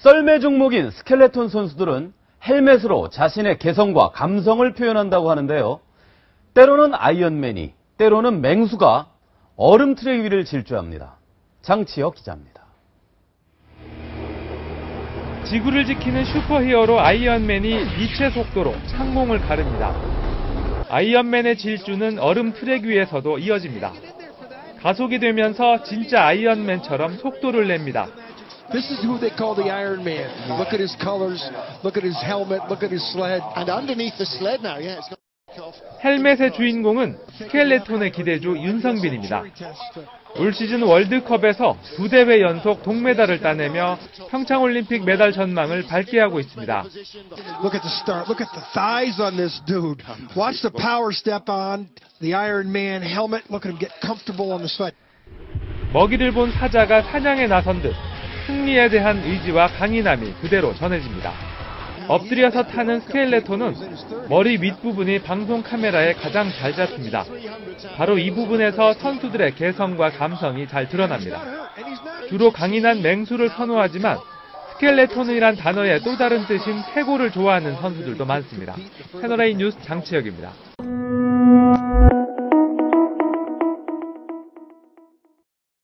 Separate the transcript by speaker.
Speaker 1: 썰매 종목인 스켈레톤 선수들은 헬멧으로 자신의 개성과 감성을 표현한다고 하는데요. 때로는 아이언맨이, 때로는 맹수가 얼음 트랙 위를 질주합니다. 장치혁 기자입니다.
Speaker 2: 지구를 지키는 슈퍼히어로 아이언맨이 빛의 속도로 창공을 가릅니다. 아이언맨의 질주는 얼음 트랙 위에서도 이어집니다. 가속이 되면서 진짜 아이언맨처럼 속도를 냅니다.
Speaker 3: This is who they call the Iron Man. Look at his colors, look at his helmet, look at his sled. And underneath the sled now, yeah, it's got
Speaker 2: 헬멧의 주인공은 스켈레톤의 기대주 윤성빈입니다. 올 시즌 월드컵에서 2대회 연속 동메달을 따내며 평창올림픽 메달 전망을 밝게 하고 있습니다.
Speaker 3: Look at the start. Look at the thighs on this dude. Watch the power step on the Iron Man helmet. Look at him get comfortable on the sled.
Speaker 2: 먹이를 본 사자가 사냥에 나선 듯 승리에 대한 의지와 강인함이 그대로 전해집니다. 엎드려서 타는 스켈레톤은 머리 윗부분이 방송 카메라에 가장 잘 잡힙니다. 바로 이 부분에서 선수들의 개성과 감성이 잘 드러납니다. 주로 강인한 맹수를 선호하지만 스켈레톤이란 단어의 또 다른 뜻인 쾌고를 좋아하는 선수들도 많습니다. 채널A 뉴스 장치혁입니다.